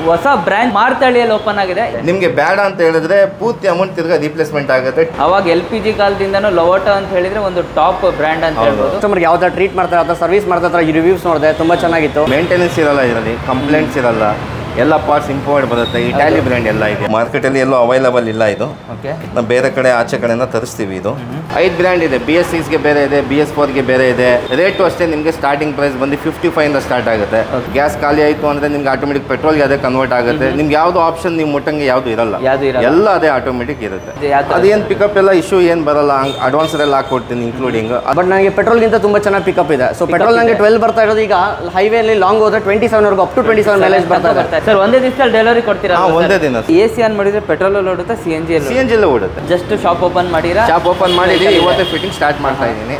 ಹೊಸ branch ಮಾರ್ತಳ್ಳಿಯಲ್ಲಿ open ಆಗಿದೆ. ನಿಮಗೆ ಬೇಡ ಅಂತ ಹೇಳಿದ್ರೆ ಪೂರ್ತಿ ಅಮೌಂಟ್ ತಿರ್ಗಾ ರಿಪ್ಲೇಸ್ಮೆಂಟ್ ಆಗುತ್ತೆ. ಅವಾಗ LPG ಕಾಲದಿಂದನೂ ಲವೋಟೋ ಅಂತ ಹೇಳಿದ್ರೆ ಒಂದು ಟಾಪ್ ಬ್ರ್ಯಾಂಡ್ ಅಂತ ಹೇಳ್ಬೋದು. ಕಸ್ಟಮರ್ಗೆ ಯಾವ ಥರ ಟ್ರೀಟ್ ಮಾಡ್ತಾರೆ, ಯಾವ ಥರ ಸರ್ವಿಸ್ ಮಾಡ್ತಾರೆ, ಈ ರಿವ್ಯೂಸ್ ನೋಡಿದೆ ತುಂಬ ಚೆನ್ನಾಗಿತ್ತು. ಮೇಂಟೆನೆನ್ಸ್ ಇರಲ್ಲ ಇದರಲ್ಲಿ, ಕಂಪ್ಲೇಂಟ್ಸ್ ಇರಲ್ಲ, ಎಲ್ಲ ಪಾರ್ಟ್ಸ್ ಇಂಪೋರ್ಟ್ ಬರುತ್ತೆ. ಇಟಾಲಿ ಬ್ರ್ಯಾಂಡ್ ಎಲ್ಲ ಇದೆ, ಮಾರ್ಕೆಟಲ್ಲಿ ಎಲ್ಲೂ ಅವೈಲಬಲ್ ಇಲ್ಲ ಇದು. ನಾವು ಬೇರೆ ಕಡೆ ಆಚೆ ಕಡೆಯಿಂದ ತರಿಸ್ತೀವಿ. ಇದು 5 ಬ್ರ್ಯಾಂಡ್ ಇದೆ. BS6ಗೆ ಬೇರೆ ಇದೆ, BS4ಗೆ ಬೇರೆ ಇದೆ. ರೇಟು ಅಷ್ಟೇ, ನಿಮಗೆ ಸ್ಟಾರ್ಟಿಂಗ್ ಪ್ರೈಸ್ ಬಂದು 55 ಇಂದ ಸ್ಟಾರ್ಟ್ ಆಗುತ್ತೆ. ಗ್ಯಾಸ್ ಖಾಲಿ ಆಯಿತು ಅಂದರೆ ನಿಮ್ಗೆ ಆಟೋಮೆಟಿಕ್ ಪೆಟ್ರೋಲ್ಗೆ ಅದೇ ಕನ್ವರ್ಟ್ ಆಗುತ್ತೆ. ನಿಮ್ಗೆ ಯಾವುದು ಆಪ್ಷನ್ ನೀವು ಮುಟ್ಟಂಗೆ ಯಾವುದು ಇರಲ್ಲ, ಎಲ್ಲ ಅದೇ ಆಟೋಮೆಟಿಕ್ ಇರುತ್ತೆ. ಅದೇನು ಪಿಕಪ್ ಎಲ್ಲ ಇಶ್ಯೂ ಏನು ಬರಲ್ಲ, ಅಡ್ವಾನ್ಸ್ ಎಲ್ಲ ಹಾಕೊಡ್ತೀನಿ ಇನ್ಕ್ಲೂಡಿಂಗ್. ಬಟ್ ನನಗೆ ಪೆಟ್ರೋಲ್ಗಿಂತ ತುಂಬ ಚೆನ್ನಾಗಿ ಪಿಕಪ್ ಇದೆ. ಸೊ ಪೆಟ್ರೋಲ್ ನನಗೆ 12 ಬರ್ತಾ ಇರೋದು, ಈಗ ಹೈವೇಲಿ ಲಾಂಗ್ ಹೋದ್ರೆ 27 ಅಪ್ ಟು 27 ಮೈಲೇಜ್ ಬರ್ತಾ ಇದೆ. ಸರ್ ಒಂದೇ ದಿವಸದಲ್ಲಿ ಡೆಲಿವರಿ ಕೊಡ್ತೀರಾ? ಒಂದೇ ದಿನ. AC ಆನ್ ಮಾಡಿದ್ರೆ ಪೆಟ್ರೋಲ್ ಓಡುತ್ತೆ, CNG ಎಲ್ಲ ಓಡುತ್ತೆ. ಜಸ್ಟ್ ಶಾಪ್ ಓಪನ್ ಮಾಡಿರಾ? ಶಾಪ್ ಓಪನ್ ಮಾಡಿದ್ದೀವಿ, ಇವತ್ತೇ ಫಿಟ್ಟಿಂಗ್ ಸ್ಟಾರ್ಟ್ ಮಾಡ್ತಾ ಇದ್ದೀನಿ.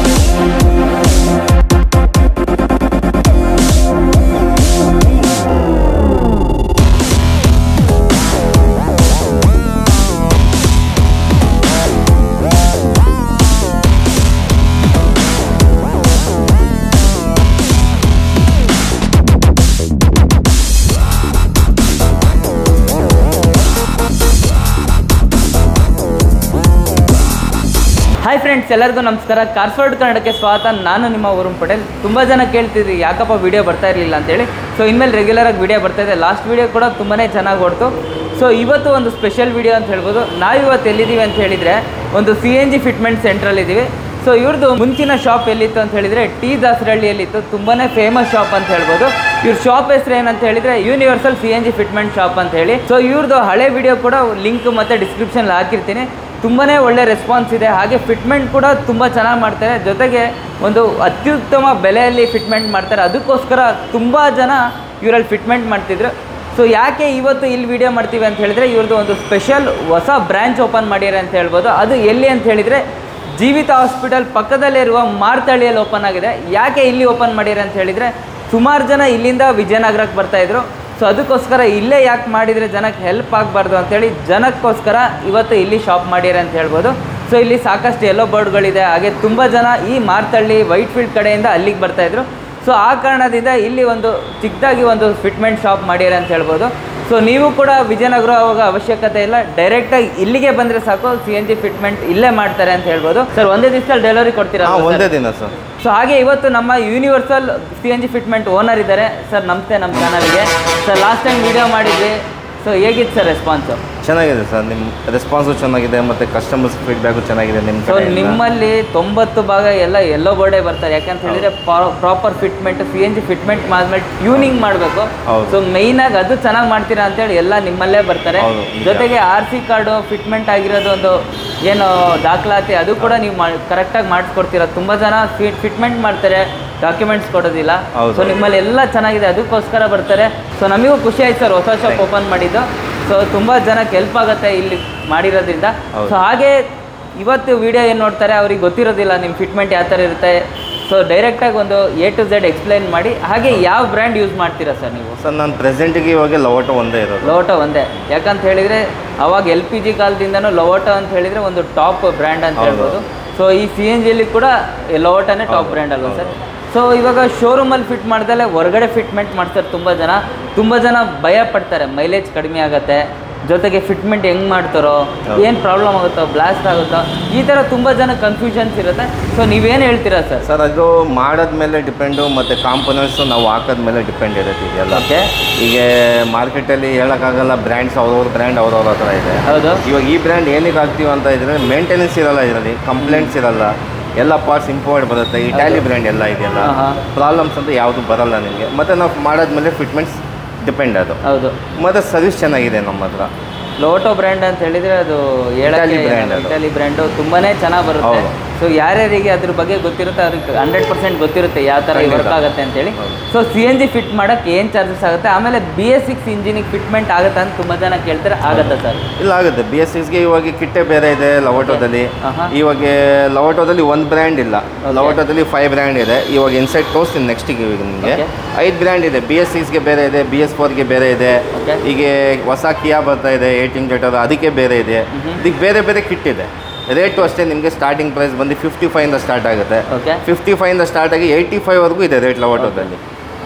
ಹಾಯ್ ಫ್ರೆಂಡ್ಸ್, ಎಲ್ಲರಿಗೂ ನಮಸ್ಕಾರ. ಕಾರ್ಫೋರ್ಡ್ ಕನ್ನಡಕ್ಕೆ ಸ್ವಾಗತ. ನಾನು ನಿಮ್ಮ ವರುಣ್ ಪಟೇಲ್. ತುಂಬ ಜನ ಕೇಳ್ತಿದ್ರಿ ಯಾಕಪ್ಪ ವಿಡಿಯೋ ಬರ್ತಾ ಇರಲಿಲ್ಲ ಅಂತೇಳಿ. ಸೊ ಇನ್ಮೇಲೆ ರೆಗ್ಯುಲರಾಗಿ ವಿಡಿಯೋ ಬರ್ತಾ ಇದೆ. ಲಾಸ್ಟ್ ವಿಡಿಯೋ ಕೂಡ ತುಂಬಾ ಚೆನ್ನಾಗಿ ಹೊಡ್ತು. ಸೊ ಇವತ್ತು ಒಂದು ಸ್ಪೆಷಲ್ ವಿಡಿಯೋ ಅಂತ ಹೇಳ್ಬೋದು. ನಾವಿವತ್ತು ಎಲ್ಲಿದ್ದೀವಿ ಅಂತ ಹೇಳಿದರೆ ಒಂದು CNG ಫಿಟ್ಮೆಂಟ್ ಸೆಂಟ್ರಲ್ಲಿದ್ದೀವಿ. ಸೊ ಇವ್ರದ್ದು ಮುಂಚಿನ ಶಾಪ್ ಎಲ್ಲಿತ್ತು ಅಂತ ಹೇಳಿದರೆ ಟಿ ದಾಸರಹಳ್ಳಿಯಲ್ಲಿತ್ತು. ತುಂಬಾ ಫೇಮಸ್ ಶಾಪ್ ಅಂತ ಹೇಳ್ಬೋದು. ಇವ್ರ ಶಾಪ್ ಹೆಸರು ಏನಂತ ಹೇಳಿದರೆ ಯೂನಿವರ್ಸಲ್ CNG ಫಿಟ್ಮೆಂಟ್ ಶಾಪ್ ಅಂತ ಹೇಳಿ. ಸೊ ಇವ್ರದ್ದು ಹಳೆ ವಿಡಿಯೋ ಕೂಡ ಲಿಂಕ್ ಮತ್ತು ಡಿಸ್ಕ್ರಿಪ್ಷನ್ ಹಾಕಿರ್ತೀನಿ. ತುಂಬಾ ಒಳ್ಳೆ ರೆಸ್ಪಾನ್ಸ್ ಇದೆ. ಹಾಗೆ ಫಿಟ್ಮೆಂಟ್ ಕೂಡ ತುಂಬ ಚೆನ್ನಾಗಿ ಮಾಡ್ತಾರೆ. ಜೊತೆಗೆ ಒಂದು ಅತ್ಯುತ್ತಮ ಬೆಲೆಯಲ್ಲಿ ಫಿಟ್ಮೆಂಟ್ ಮಾಡ್ತಾರೆ. ಅದಕ್ಕೋಸ್ಕರ ತುಂಬ ಜನ ಇವರಲ್ಲಿ ಫಿಟ್ಮೆಂಟ್ ಮಾಡ್ತಿದ್ರು. ಸೊ ಯಾಕೆ ಇವತ್ತು ಇಲ್ಲಿ ವಿಡಿಯೋ ಮಾಡ್ತೀವಿ ಅಂತ ಹೇಳಿದರೆ, ಇವ್ರದ್ದು ಒಂದು ಸ್ಪೆಷಲ್ ಹೊಸ ಬ್ರ್ಯಾಂಚ್ ಓಪನ್ ಮಾಡ್ಯಾರೆ ಅಂತ ಹೇಳ್ಬೋದು. ಅದು ಎಲ್ಲಿ ಅಂತ ಹೇಳಿದರೆ ಜೀವಿತ ಹಾಸ್ಪಿಟಲ್ ಪಕ್ಕದಲ್ಲಿರುವ ಮಾರ್ತಳ್ಳಿಯಲ್ಲಿ ಓಪನ್ ಆಗಿದೆ. ಯಾಕೆ ಇಲ್ಲಿ ಓಪನ್ ಮಾಡ್ಯಾರೆ ಅಂತ ಹೇಳಿದರೆ, ಸುಮಾರು ಜನ ಇಲ್ಲಿಂದ ವಿಜಯನಗರಕ್ಕೆ ಬರ್ತಾಯಿದ್ರು. ಸೊ ಅದಕ್ಕೋಸ್ಕರ ಇಲ್ಲೇ ಯಾಕೆ ಮಾಡಿದರೆ ಜನಕ್ಕೆ ಹೆಲ್ಪ್ ಆಗಬಾರ್ದು ಅಂಥೇಳಿ ಜನಕ್ಕೋಸ್ಕರ ಇವತ್ತು ಇಲ್ಲಿ ಶಾಪ್ ಮಾಡ್ಯಾರೆ ಅಂತ ಹೇಳ್ಬೋದು. ಸೊ ಇಲ್ಲಿ ಸಾಕಷ್ಟು ಯೆಲ್ಲೋ ಬೋರ್ಡ್ಗಳಿದೆ. ಹಾಗೆ ತುಂಬ ಜನ ಈ ಮಾರ್ತಳ್ಳಿ ವೈಟ್ಫೀಲ್ಡ್ ಕಡೆಯಿಂದ ಅಲ್ಲಿಗೆ ಬರ್ತಾಯಿದ್ರು. ಸೊ ಆ ಕಾರಣದಿಂದ ಇಲ್ಲಿ ಒಂದು ಚಿಕ್ಕದಾಗಿ ಒಂದು ಫಿಟ್ಮೆಂಟ್ ಶಾಪ್ ಮಾಡ್ಯಾರೆ ಅಂತ ಹೇಳ್ಬೋದು. ಸೊ ನೀವು ಕೂಡ ವಿಜಯನಗರ ಹೋಗೋ ಅವಶ್ಯಕತೆ ಇಲ್ಲ, ಡೈರೆಕ್ಟಾಗಿ ಇಲ್ಲಿಗೆ ಬಂದರೆ ಸಾಕು, CNG ಫಿಟ್ಮೆಂಟ್ ಇಲ್ಲೇ ಮಾಡ್ತಾರೆ ಅಂತ ಹೇಳ್ಬೋದು. ಸರ್ ಒಂದೇ ದಿವಸದಲ್ಲಿ ಡೆಲಿವರಿ ಕೊಡ್ತೀರಾ? ಒಂದೇ ದಿನ ಸರ್. ಸೊ ಹಾಗೆ ಇವತ್ತು ನಮ್ಮ ಯೂನಿವರ್ಸಲ್ CNG ಫಿಟ್ಮೆಂಟ್ ಓನರ್ ಇದ್ದಾರೆ. ಸರ್ ನಮಸ್ತೆ ನಮ್ಮ ಚಾನಲ್ಗೆ. ಸರ್ ಲಾಸ್ಟ್ ಟೈಮ್ ವಿಡಿಯೋ ಮಾಡಿದ್ವಿ. ಸೊ ಹೇಗಿತ್ತು ಸರ್ ರೆಸ್ಪಾನ್ಸು? ಚೆನ್ನಾಗಿದೆ ಸರ್, ನಿಮ್ಮ ರೆಸ್ಪಾನ್ಸು ಚೆನ್ನಾಗಿದೆ, ಮತ್ತು ಕಸ್ಟಮರ್ಸ್ ಫೀಡ್ಬ್ಯಾಕು ಚೆನ್ನಾಗಿದೆ. ಸೊ ನಿಮ್ಮಲ್ಲಿ 90 ಭಾಗ ಎಲ್ಲ ಯೆಲ್ಲೋ ಬೋರ್ಡೇ ಬರ್ತಾರೆ. ಯಾಕಂತ ಹೇಳಿದರೆ ಪ್ರಾಪರ್ ಫಿಟ್ಮೆಂಟ್, CNG ಫಿಟ್ಮೆಂಟ್ ಆದ್ಮೇಲೆ ಟ್ಯೂನಿಂಗ್ ಮಾಡಬೇಕು. ಸೊ ಮೇಯ್ನಾಗಿ ಅದು ಚೆನ್ನಾಗಿ ಮಾಡ್ತೀರಾ ಅಂತೇಳಿ ಎಲ್ಲ ನಿಮ್ಮಲ್ಲೇ ಬರ್ತಾರೆ. ಜೊತೆಗೆ RC ಕಾರ್ಡು ಫಿಟ್ಮೆಂಟ್ ಆಗಿರೋದು ಒಂದು ಏನು ದಾಖಲಾತಿ, ಅದು ಕೂಡ ನೀವು ಕರೆಕ್ಟಾಗಿ ಮಾಡಿಸ್ಕೊಡ್ತೀರಾ. ತುಂಬ ಜನ ಫಿಟ್ಮೆಂಟ್ ಮಾಡ್ತಾರೆ, ಡಾಕ್ಯುಮೆಂಟ್ಸ್ ಕೊಡೋದಿಲ್ಲ. ಸೊ ನಿಮ್ಮಲ್ಲಿ ಎಲ್ಲ ಚೆನ್ನಾಗಿದೆ, ಅದಕ್ಕೋಸ್ಕರ ಬರ್ತಾರೆ. ಸೊ ನಮಗೂ ಖುಷಿ ಆಯ್ತು ಸರ್ ಹೊಸ ಶಾಪ್ ಓಪನ್ ಮಾಡಿದ್ದು. ಸೊ ತುಂಬ ಜನಕ್ಕೆ ಹೆಲ್ಪ್ ಆಗುತ್ತೆ ಇಲ್ಲಿ ಮಾಡಿರೋದ್ರಿಂದ. ಸೊ ಹಾಗೆ ಇವತ್ತು ವಿಡಿಯೋ ಏನು ನೋಡ್ತಾರೆ ಅವ್ರಿಗೆ ಗೊತ್ತಿರೋದಿಲ್ಲ ನಿಮ್ಮ ಫಿಟ್ಮೆಂಟ್ ಯಾವ ಥರ ಇರುತ್ತೆ. ಸೊ ಡೈರೆಕ್ಟಾಗಿ ಒಂದು A to Z ಎಕ್ಸ್ಪ್ಲೈನ್ ಮಾಡಿ. ಹಾಗೆ ಯಾವ ಬ್ರ್ಯಾಂಡ್ ಯೂಸ್ ಮಾಡ್ತೀರಾ ಸರ್ ನೀವು? ಸರ್ ನಾನು ಪ್ರೆಸೆಂಟಿಗೆ ಇವಾಗ ಲವೋಟೋ ಒಂದೇ ಇರೋದು. ಲವೋಟೋ ಒಂದೇ. ಯಾಕಂತ ಹೇಳಿದರೆ ಅವಾಗ LPG ಕಾಲದಿಂದನೂ ಲವೋಟೋ ಅಂತ ಹೇಳಿದರೆ ಒಂದು ಟಾಪ್ ಬ್ರ್ಯಾಂಡ್ ಅಂತ ಹೇಳ್ಬೋದು. ಸೊ ಈ CNGಯಲ್ಲಿ ಕೂಡ ಲವೋಟೋನೇ ಟಾಪ್ ಬ್ರ್ಯಾಂಡ್ ಅಲ್ವಾ ಸರ್? ಸೊ ಇವಾಗ ಶೋರೂಮಲ್ಲಿ ಫಿಟ್ ಮಾಡ್ದಲ್ಲೇ ಹೊರಗಡೆ ಫಿಟ್ಮೆಂಟ್ ಮಾಡ್ತಾರೆ. ತುಂಬ ಜನ ಭಯ ಪಡ್ತಾರೆ, ಮೈಲೇಜ್ ಕಡಿಮೆ ಆಗುತ್ತೆ, ಜೊತೆಗೆ ಫಿಟ್ಮೆಂಟ್ ಹೆಂಗೆ ಮಾಡ್ತಾರೋ, ಏನು ಪ್ರಾಬ್ಲಮ್ ಆಗುತ್ತೋ, ಬ್ಲಾಸ್ಟ್ ಆಗುತ್ತೋ, ಈ ಥರ ತುಂಬ ಜನ ಕನ್ಫ್ಯೂಷನ್ಸ್ ಇರುತ್ತೆ. ಸೊ ನೀವೇನು ಹೇಳ್ತೀರಾ ಸರ್? ಸರ್ ಅದು ಮಾಡೋದ್ಮೇಲೆ ಡಿಪೆಂಡು, ಮತ್ತು ಕಾಂಪೋನೆಂಟ್ಸು ನಾವು ಹಾಕೋದ್ಮೇಲೆ ಡಿಪೆಂಡ್ ಇರುತ್ತೆ ಇದೆಲ್ಲ. ಓಕೆ. ಈಗ ಮಾರ್ಕೆಟಲ್ಲಿ ಹೇಳೋಕ್ಕಾಗಲ್ಲ, ಬ್ರ್ಯಾಂಡ್ಸ್ ಅವ್ರವ್ರ ಬ್ರ್ಯಾಂಡ್ ಅವ್ರವ್ರ ಹತ್ರ ಇದೆ. ಹೌದು. ಇವಾಗ ಈ ಬ್ರ್ಯಾಂಡ್ ಏನಕ್ಕೆ ಹಾಕ್ತೀವಿ ಅಂತ ಇದ್ರೆ ಮೇಂಟೆನೆನ್ಸ್ ಇರಲ್ಲ ಇದರಲ್ಲಿ, ಕಂಪ್ಲೇಂಟ್ಸ್ ಇರಲ್ಲ, ಎಲ್ಲ ಪಾರ್ಟ್ಸ್ ಇಂಪೋರ್ಟ್ ಬರುತ್ತೆ. ಇಟಾಲಿ ಬ್ರ್ಯಾಂಡ್ ಎಲ್ಲ ಇದೆಯಲ್ಲ, ಪ್ರಾಬ್ಲಮ್ಸ್ ಅಂತ ಯಾವುದು ಬರಲ್ಲ ನಿಮಗೆ. ಮತ್ತು ನಾವು ಮಾಡೋದ್ಮೇಲೆ ಫಿಟ್ಮೆಂಟ್ಸ್ ಡಿಪೆಂಡ್ ಅದು. ಹೌದು. ಮತ್ತು ಸರ್ವಿಸ್ ಚೆನ್ನಾಗಿದೆ ನಮ್ಮ ಹತ್ರ. ಲೋಟೋ ಬ್ರ್ಯಾಂಡ್ ಅಂತ ಹೇಳಿದರೆ ಅದು ಇಟಾಲಿ ಬ್ರ್ಯಾಂಡು ತುಂಬಾ ಚೆನ್ನಾಗಿ ಬರುತ್ತೆ. ಸೊ ಯಾರ್ಯಾರಿಗೆ ಅದ್ರ ಬಗ್ಗೆ ಗೊತ್ತಿರುತ್ತೆ ಅವ್ರಿಗೆ 100% ಗೊತ್ತಿರುತ್ತೆ ಯಾವ ಥರ ವರ್ಕ್ ಆಗುತ್ತೆ ಅಂತೇಳಿ. ಸೊ CNG ಫಿಟ್ ಮಾಡೋಕ್ಕೆ ಏನು ಚಾರ್ಜಸ್ ಆಗುತ್ತೆ, ಆಮೇಲೆ BS6 ಇಂಜಿನಿಗೆ ಫಿಟ್ಮೆಂಟ್ ಆಗುತ್ತೆ ಅಂತ ತುಂಬ ಜನ ಕೇಳ್ತಾರೆ. ಆಗುತ್ತಾ ಸರ್? ಇಲ್ಲ, ಆಗುತ್ತೆ. BS6ಗೆ ಇವಾಗ ಕಿಟ್ಟೆ ಬೇರೆ ಇದೆ ಲವೋಟೋದಲ್ಲಿ. ಇವಾಗ ಲವೋಟೋದಲ್ಲಿ ಒಂದು ಬ್ರ್ಯಾಂಡ್ ಇಲ್ಲ, ಲವೋಟೋದಲ್ಲಿ 5 ಬ್ರ್ಯಾಂಡ್ ಇದೆ. ಇವಾಗ ಇನ್ಸೈಡ್ ತೋರಿಸ್ತೀನಿ ನೆಕ್ಸ್ಟಿಗೆ. ನಿಮಗೆ 5 ಬ್ರ್ಯಾಂಡ್ ಇದೆ. BS6ಗೆ ಬೇರೆ ಇದೆ, BS4ಗೆ ಬೇರೆ ಇದೆ. ಈಗ ಹೊಸ ಕಿಯಾ ಬರ್ತಾ ಇದೆ 18 ಜೆಟರ್, ಅದಕ್ಕೆ ಬೇರೆ ಇದೆ. ಇದಕ್ಕೆ ಬೇರೆ ಬೇರೆ ಕಿಟ್ ಇದೆ. ರೇಟು ಅಷ್ಟೇ, ನಿಮಗೆ ಸ್ಟಾರ್ಟಿಂಗ್ ಪ್ರೈಸ್ ಬಂದು 55 ಇಂದ ಸ್ಟಾರ್ಟ್ ಆಗುತ್ತೆ. 55 ಇಂದ ಸ್ಟಾರ್ಟ್ ಆಗಿ 85ವರೆಗೂ ಇದೆ ರೇಟ್ ಲವೋಟೋದಲ್ಲಿ.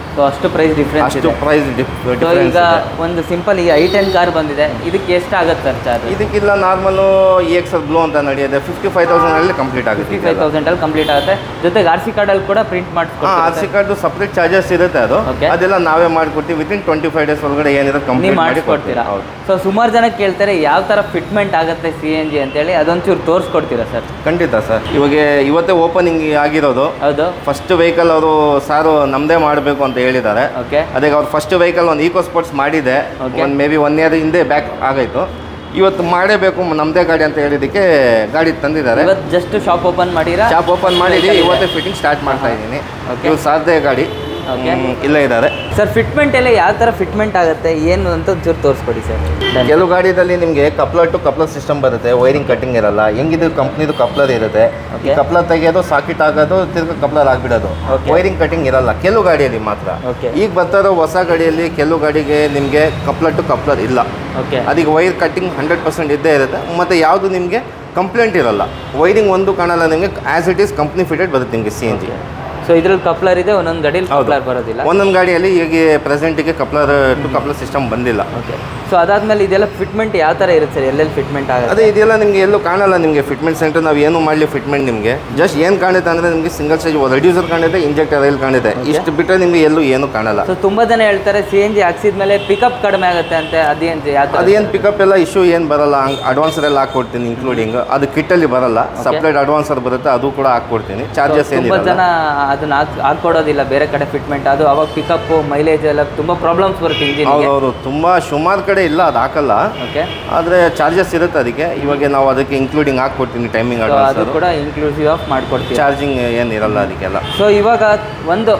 ಸೊ ಅಷ್ಟು ಪ್ರೈಸ್ ಡಿಫ್ರೆನ್ಸ್ ಅಷ್ಟು ಇದೆ. ಪ್ರೈಸ್ ಸೊ ಈಗ ಒಂದು ಸಿಂಪಲ್ ಈಗ i10 ಕಾರ್ ಬಂದಿದೆ, ಇದಕ್ಕೆ ಎಷ್ಟಾಗುತ್ತೆ ಸರ್ ಚಾರ್ಜ್? ಇದಕ್ಕಿಲ್ಲ ನಾರ್ಮಲು EXL ಬ್ಲೂ ಅಂತ ನಡೆಯುತ್ತೆ 55,000 ಕಂಪ್ಲೀಟ್ ಆಗುತ್ತೆ. 55,000 ಕಂಪ್ಲೀಟ್ ಆಗುತ್ತೆ. ಜೊತೆಗೆ RC ಕಾರ್ಡಲ್ಲಿ ಕೂಡ ಪ್ರಿಂಟ್ ಮಾಡಿಸ್ಕೊಡ್ತೀವಿ. RC ಕಾರ್ಡು ಸಪ್ರೇಟ್ ಚಾರ್ಜಸ್ ಇರುತ್ತೆ, ಅದು ಅದೆಲ್ಲ ನಾವೇ ಮಾಡಿಕೊಡ್ತೀವಿ. ವಿತಿನ್ 25 ಡೇಸ್ ಒಳಗಡೆ ಏನಿದೆ ಕಂಪ್ಲೀಟ್ ಮಾಡಿಕೊಡ್ತೀರಾ. ಸೊ ಸುಮಾರು ಜನ ಕೇಳ್ತಾರೆ ಯಾವ ಥರ ಫಿಟ್ಮೆಂಟ್ ಆಗುತ್ತೆ CNG ಅಂತೇಳಿ, ಅದೊಂಚೂರು ತೋರಿಸ್ಕೊಡ್ತೀರಾ ಸರ್? ಖಂಡಿತ ಸರ್. ಇವತ್ತೇ ಓಪನಿಂಗ್ ಆಗಿರೋದು. ಹೌದು. ಫಸ್ಟ್ ವೆಹಿಕಲ್ ಅವರು ಸಾರು ನಮ್ಮದೇ ಮಾಡಬೇಕು ಅಂತ ಹೇಳಿದ್ದಾರೆ. ಅದಕ್ಕೆ ಅವ್ರು ಫಸ್ಟ್ ವೆಹಿಕಲ್ ಒಂದು ಈಕೋ ಸ್ಪೋರ್ಟ್ಸ್ ಮಾಡಿದೆ, ಒಂದು ಮೇ ಬಿ 1 ಇಯರ್ ಹಿಂದೆ ಬ್ಯಾಕ್ ಆಗಾಯಿತು. ಇವತ್ತು ಮಾಡೇಬೇಕು ನಮ್ಮದೇ ಗಾಡಿ ಅಂತ ಹೇಳಿದ್ದಕ್ಕೆ ಗಾಡಿ ತಂದಿದ್ದಾರೆ. ಜಸ್ಟ್ ಶಾಪ್ ಓಪನ್ ಮಾಡಿರಾ? ಶಾಪ್ ಓಪನ್ ಮಾಡಿದ್ದೀವಿ, ಇವತ್ತೇ ಫಿಟ್ಟಿಂಗ್ ಸ್ಟಾರ್ಟ್ ಮಾಡ್ತಾ ಇದ್ದೀನಿ. ಇವ್ರು ಸಾಧ್ಯ ಗಾಡಿ ಇಲ್ಲೇ ಇದ್ದಾರೆ ಸರ್. ಫಿಟ್ಮೆಂಟ್ ಎಲ್ಲ ಯಾವ ಥರ ಫಿಟ್ಮೆಂಟ್ ಆಗುತ್ತೆ ಏನು ಅಂತ ಒಂಚೂರು ತೋರಿಸ್ಕೊಡಿ ಸರ್. ಕೆಲವು ಗಾಡಿದಲ್ಲಿ ನಿಮಗೆ ಕಪ್ಲರ್ ಟು ಕಪ್ಲರ್ ಸಿಸ್ಟಮ್ ಬರುತ್ತೆ, ವೈರಿಂಗ್ ಕಟ್ಟಿಂಗ್ ಇರಲ್ಲ. ಹೆಂಗಿದ್ರು ಕಂಪ್ನಿದು ಕಪ್ಲರ್ ಇರುತ್ತೆ, ಈ ಕಪ್ಲರ್ ತೆಗೆಯೋದು, ಸಾಕೆಟ್ ಆಗೋದು, ತಿರ್ಗಿ ಕಪ್ಲರ್ ಆಗಿಬಿಡೋದು, ವೈರಿಂಗ್ ಕಟ್ಟಿಂಗ್ ಇರಲ್ಲ ಕೆಲವು ಗಾಡಿಯಲ್ಲಿ ಮಾತ್ರ. ಈಗ ಬರ್ತಾರೋ ಹೊಸ ಗಾಡಿಯಲ್ಲಿ ಕೆಲವು ಗಾಡಿಗೆ ನಿಮಗೆ ಕಪ್ಲರ್ ಟು ಕಪ್ಲರ್ ಇಲ್ಲ, ಅದಕ್ಕೆ ವೈರ್ ಕಟ್ಟಿಂಗ್ 100% ಇದ್ದೇ ಇರುತ್ತೆ. ಮತ್ತು ಯಾವುದು ನಿಮಗೆ ಕಂಪ್ಲೇಂಟ್ ಇರಲ್ಲ, ವೈರಿಂಗ್ ಒಂದು ಕಾಣಲ್ಲ ನಿಮಗೆ, as it is company fitted ಬರುತ್ತೆ ನಿಮಗೆ CNG. ಸೊ ಇದ್ರಲ್ಲಿ ಕಪ್ಲರ್ ಇದೆ, ಒಂದೊಂದು ಗಾಡಿಯಲ್ಲಿ ಕಪ್ಲರ್ ಬರೋದಿಲ್ಲ. ಒಂದೊಂದು ಗಾಡಿಯಲ್ಲಿ ಈಗ ಪ್ರೆಸೆಂಟಿಗೆ ಕಪ್ಲರ್ ಟು ಕಪ್ಲರ್ ಸಿಸ್ಟಮ್ ಬಂದಿಲ್ಲ. ಸೊ ಅದಾದ್ಮೇಲೆ ಇದೆಲ್ಲ ಫಿಟ್ಮೆಂಟ್ ಯಾವ ಥರ ಇರುತ್ತೆ ಸರ್? ಎಲ್ಲೆಲ್ಲಿ ಫಿಟ್ಮೆಂಟ್ ಆಗುತ್ತೆ? ಅದೇ ಇದೆಲ್ಲ ನಿಮಗೆ ಎಲ್ಲೂ ಕಾಣಲ್ಲ ನಿಮಗೆ ಫಿಟ್ಮೆಂಟ್ ಸೆಂಟರ್. ನಾವು ಏನು ಮಾಡಲಿ ಫಿಟ್ಮೆಂಟ್ ನಿಮಗೆ ಜಸ್ಟ್ ಏನು ಕಾಣುತ್ತೆ ಅಂದರೆ ನಿಮಗೆ ಸಿಂಗಲ್ ಸ್ಟೇಜ್ ರೆಡ್ಯೂಸರ್ ಕಾಣುತ್ತೆ, ಇಂಜೆಕ್ಟರ್ ರೈಲ್ ಕಾಣುತ್ತೆ, ಇಷ್ಟು ಬಿಟ್ಟರೆ ನಿಮಗೆ ಎಲ್ಲೂ ಏನು ಕಾಣಲ್ಲ. ಸೊ ತುಂಬ ಜನ ಹೇಳ್ತಾರೆ CNG ಹಾಕ್ಸಿದ್ಮೇಲೆ ಪಿಕಪ್ ಕಡಿಮೆ ಆಗುತ್ತೆ ಅಂತ, ಅದೇನು ಪಿಕಪ್ ಎಲ್ಲ ಇಶ್ಯೂ ಏನು ಬರಲ್ಲ. ಅಡ್ವಾನ್ಸರ್ ಎಲ್ಲ ಹಾಕ್ಕೊಡ್ತೀನಿ ಇನ್ಕ್ಲೂಡಿಂಗ್, ಅದು ಕಿಟ್ಟಲ್ಲಿ ಬರಲ್ಲ, ಸಪ್ರೇಟ್ ಅಡ್ವಾನ್ಸರ್ ಬರುತ್ತೆ, ಅದು ಕೂಡ ಹಾಕ್ಕೊಡ್ತೀನಿ. ಚಾರ್ಜಸ್ ಏನು ತುಂಬ ಜನ ಅದನ್ನ ಹಾಕ್ಕೊಡೋದಿಲ್ಲ ಬೇರೆ ಕಡೆ ಫಿಟ್ಮೆಂಟ್, ಅದು ಅವಾಗ ಪಿಕಪ್ ಮೈಲೇಜ್ ಎಲ್ಲ ತುಂಬ ಪ್ರಾಬ್ಲಮ್ಸ್ ಬರುತ್ತೆ ಇಂಜಿನ್. ಹೌದು, ತುಂಬ ಸುಮಾರು ಕಡೆ ಇಲ್ಲ ಅದು ಹಾಕಲ್ಲ, ಆದರೆ ಚಾರ್ಜಸ್ ಇರುತ್ತೆ ಅದಕ್ಕೆ. ಇವಾಗ ನಾವು ಅದಕ್ಕೆ ಇನ್ಕ್ಲೂಡಿಂಗ್ ಹಾಕ್ಕೊಡ್ತೀನಿ, ಟೈಮಿಂಗ್ ಅದು ಕೂಡ ಇನ್ಕ್ಲೂಸಿವ್ ಆಫ್ ಮಾಡ್ಕೊಡ್ತೀವಿ, ಚಾರ್ಜಿಂಗ್ ಏನಿರಲ್ಲ ಅದಕ್ಕೆಲ್ಲ. ಸೊ ಇವಾಗ ಒಂದು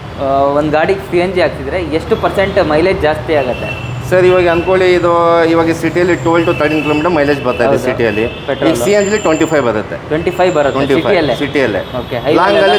ಗಾಡಿಗೆ CNG ಹಾಕ್ಸಿದ್ರೆ ಎಷ್ಟು % ಮೈಲೇಜ್ ಜಾಸ್ತಿ ಆಗುತ್ತೆ ಸರ್? ಇವಾಗ ಅನ್ಕೊಳ್ಳಿ, ಇದು ಇವಾಗ ಸಿಟಿಯಲ್ಲಿ 12 to 13 ಕಿಲೋಮೀಟರ್ ಮೈಲೇಜ್ ಬರ್ತಾ ಇದೆ ಸಿಟಿಯಲ್ಲಿ. ಈಗ CNG 25 ಬರುತ್ತೆ. 25 ಬರುತ್ತೆ ಸಿಟಿಯಲ್ಲೇ. ಲಾಂಗಲ್ಲಿ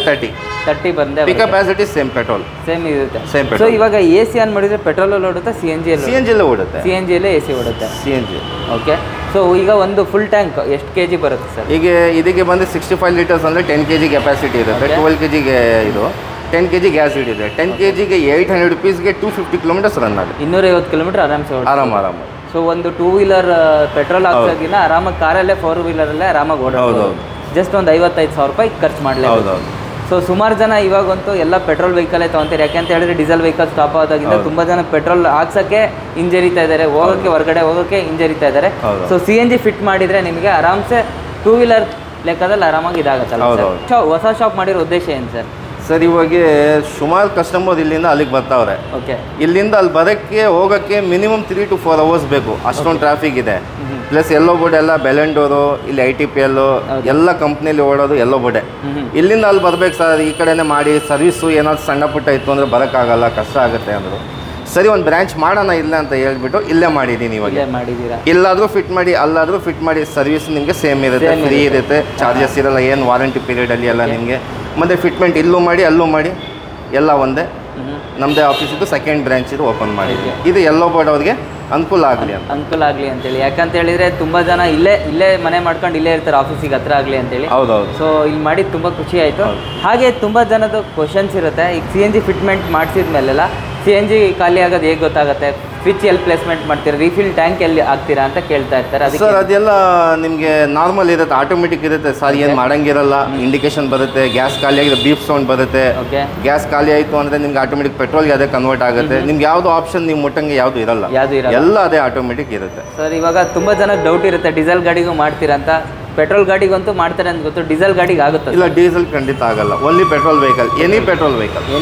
30 ಬಂದೆ. Pickup as it is same petrol, same ಇರುತ್ತೆ. ಸೊ ಇವಾಗ AC ಆನ್ ಮಾಡಿದ್ರೆ ಪೆಟ್ರೋಲ್ ಓಡುತ್ತೆ, CNG ಓಡುತ್ತೆ, CNG ಅಲ್ಲೇ AC ಓಡುತ್ತೆ. CNG. ಓಕೆ. ಸೊ ಈಗ ಒಂದು ಫುಲ್ ಟ್ಯಾಂಕ್ ಎಷ್ಟು kg ಬರುತ್ತೆ ಸರ್? ಈಗ ಇದಕ್ಕೆ ಬಂದು 65 ಲೀಟರ್ಸ್ ಅಂದರೆ 10 kg ಕೆಪಾಸಿಟಿ ಇರುತ್ತೆ. 12 kgಗೆ ಇದು 10 kg ಗ್ಯಾಸ್ ಹಿಡಿದೆ. 10 kgಗೆ 800 rupeesಗೆ 250 ಕಿಲೋಮೀಟರ್ಸ್ ರನ್ ಆಗುತ್ತೆ. 250 ಕಿಲೋಮೀಟರ್ ಆರಾಮ್ಸೆ ಆರಾಮ. ಸೊ ಒಂದು 2 ವೀಲರ್ ಪೆಟ್ರೋಲ್ ಹಾಕ್ಸೋಗಿನ ಆರಾಮಾಗಿ ಕಾರಲ್ಲೇ 4 ವೀಲರಲ್ಲೇ ಆರಾಮಾಗಿ ಓಡೋದು. ಜಸ್ಟ್ ಒಂದು 55,000 ರೂಪಾಯಿ ಖರ್ಚು ಮಾಡಲೇಬೇಕು. ಸೊ ಸುಮಾರು ಜನ ಇವಾಗಂತೂ ಎಲ್ಲ ಪೆಟ್ರೋಲ್ ವೆಹಿಕಲ್ಲೇ ತೊಗೊತಾರೆ. ಯಾಕೆಂತ ಹೇಳಿದ್ರೆ ಡೀಸೆಲ್ ವೆಹಿಕಲ್ ಸ್ಟಾಪ್ ಆದಾಗಿಂದ ತುಂಬ ಜನ ಪೆಟ್ರೋಲ್ ಹಾಕ್ಸೋಕ್ಕೆ ಹಿಂಜರಿತಾ ಇದ್ದಾರೆ, ಹೊರಗಡೆ ಹೋಗೋಕ್ಕೆ ಹಿಂಜರಿತಾ ಇದ್ದಾರೆ. ಸೊ CNG ಫಿಟ್ ಮಾಡಿದರೆ ನಿಮಗೆ ಆರಾಮ್ಸೆ 2 ವೀಲರ್ ಲೆಕ್ಕದಲ್ಲಿ ಆರಾಮಾಗಿ ಇದಾಗುತ್ತಲ್ಲ. ಹೊಸ ಶಾಪ್ ಮಾಡಿರೋ ಉದ್ದೇಶ ಏನು ಸರ್? ಸರ್, ಇವಾಗ ಸುಮಾರು ಕಸ್ಟಮರ್ ಇಲ್ಲಿಂದ ಅಲ್ಲಿಗೆ ಬರ್ತಾವ್ರೆ. ಇಲ್ಲಿಂದ ಅಲ್ಲಿ ಬರೋಕ್ಕೆ ಹೋಗೋಕ್ಕೆ ಮಿನಿಮಮ್ 3 to 4 hours ಬೇಕು, ಅಷ್ಟೊಂದು ಟ್ರಾಫಿಕ್ ಇದೆ. ಪ್ಲಸ್ ಎಲ್ಲೋ ಬೋರ್ಡ್ ಎಲ್ಲ ಬೆಲೆಂಡೋರು, ಇಲ್ಲಿ ITPL ಎಲ್ಲ ಕಂಪ್ನಿಯಲ್ಲಿ ಓಡೋದು ಎಲ್ಲೋ ಬೋರ್ಡೆ. ಇಲ್ಲಿಂದ ಅಲ್ಲಿ ಬರ್ಬೇಕು ಸರ್, ಈ ಕಡೆನೇ ಮಾಡಿ ಸರ್ವಿಸು ಏನಾದ್ರು ಸಣ್ಣ ಪುಟ್ಟ ಇತ್ತು ಅಂದರೆ ಬರೋಕ್ಕಾಗಲ್ಲ, ಕಷ್ಟ ಆಗುತ್ತೆ ಅಂದರು. ಸರಿ, ಒಂದು ಬ್ರಾಂಚ್ ಮಾಡೋಣ ಇಲ್ಲ ಅಂತ ಹೇಳ್ಬಿಟ್ಟು ಇಲ್ಲೇ ಮಾಡಿದ್ದೀನಿ. ಇವಾಗ ಇಲ್ಲಾದರೂ ಫಿಟ್ ಮಾಡಿ, ಅಲ್ಲಾದರೂ ಫಿಟ್ ಮಾಡಿ, ಸರ್ವಿಸ್ ನಿಮಗೆ ಸೇಮ್ ಇರುತ್ತೆ, ಫ್ರೀ ಇರುತ್ತೆ, ಚಾರ್ಜಸ್ ಇರಲ್ಲ, ಏನು ವಾರಂಟಿ ಪೀರಿಯಡಲ್ಲಿ ಎಲ್ಲ ನಿಮಗೆ. ಮತ್ತು ಫಿಟ್ಮೆಂಟ್ ಇಲ್ಲೂ ಮಾಡಿ ಅಲ್ಲೂ ಮಾಡಿ ಎಲ್ಲ ಒಂದೇ. ನಮ್ಮದೇ ಆಫೀಸಿದ್ದು ಸೆಕೆಂಡ್ ಬ್ರಾಂಚ್ ಇದು ಓಪನ್ ಮಾಡಿದ್ವಿ. ಇದು ಎಲ್ಲೋ ಬೋರ್ಡ್ ಅವ್ರಿಗೆ ಅನುಕೂಲ ಆಗಲಿ ಅಂತೇಳಿ. ಯಾಕಂತ ಹೇಳಿದ್ರೆ ತುಂಬ ಜನ ಇಲ್ಲೇ ಮನೆ ಮಾಡ್ಕೊಂಡು ಇಲ್ಲೇ ಇರ್ತಾರೆ, ಆಫೀಸಿಗೆ ಹತ್ರ ಆಗಲಿ ಅಂತೇಳಿ. ಹೌದೌದು. ಸೊ ಇಲ್ಲಿ ಮಾಡಿ ತುಂಬ ಖುಷಿ ಆಯಿತು. ಹಾಗೆ ತುಂಬ ಜನದ ಕ್ವಶನ್ಸ್ ಇರುತ್ತೆ. ಈಗ CNG ಫಿಟ್ಮೆಂಟ್ ಮಾಡಿಸಿದ ಮೇಲೆಲ್ಲ CNG ಖಾಲಿ ಆಗೋದು ಹೇಗೆ ಗೊತ್ತಾಗುತ್ತೆ? ಸ್ವಿಚ್ ಎಲ್ಲಿ ಪ್ಲೇಸ್ಮೆಂಟ್ ಮಾಡ್ತೀರಾ? ರೀಫಿಲ್ ಟ್ಯಾಂಕ್ ಎಲ್ಲಿ ಹಾಕ್ತೀರಾ ಅಂತ ಕೇಳ್ತಾ ಇರ್ತಾರೆ. ಸರ್, ಅದೆಲ್ಲ ನಿಮಗೆ ನಾರ್ಮಲ್ ಇರುತ್ತೆ, ಆಟೋಮೆಟಿಕ್ ಇರುತ್ತೆ ಸರ್, ಏನು ಮಾಡಂಗಿರಲ್ಲ. ಇಂಡಿಕೇಶನ್ ಬರುತ್ತೆ, ಗ್ಯಾಸ್ ಖಾಲಿ ಆಗಿದೆ ಬೀಪ್ ಸೌಂಡ್ ಬರುತ್ತೆ. ಗ್ಯಾಸ್ ಖಾಲಿ ಆಯಿತು ಅಂದರೆ ನಿಮ್ಗೆ ಆಟೋಮೆಟಿಕ್ ಪೆಟ್ರೋಲ್ಗೆ ಅದೇ ಕನ್ವರ್ಟ್ ಆಗುತ್ತೆ. ನಿಮ್ಗೆ ಯಾವುದು ಆಪ್ಷನ್ ನೀವು ಮುಟ್ಟಂಗೆ ಯಾವುದು ಇರಲ್ಲ, ಎಲ್ಲ ಅದೇ ಆಟೋಮೆಟಿಕ್ ಇರುತ್ತೆ. ಸರ್, ಇವಾಗ ತುಂಬ ಜನಕ್ಕೆ ಡೌಟ್ ಇರುತ್ತೆ, ಡೀಸೆಲ್ ಗಾಡಿಗೂ ಮಾಡ್ತೀರಾ ಅಂತ. ಪೆಟ್ರೋಲ್ ಗಾಡಿಗಂತೂ ಮಾಡ್ತಾರೆ ಅಂತ ಗೊತ್ತು, ಡೀಸೆಲ್ ಗಾಡಿಗೆ ಆಗುತ್ತೆ? ಇಲ್ಲ, ಡೀಸೆಲ್ ಖಂಡಿತ ಆಗಲ್ಲ. Only petrol vehicle, any petrol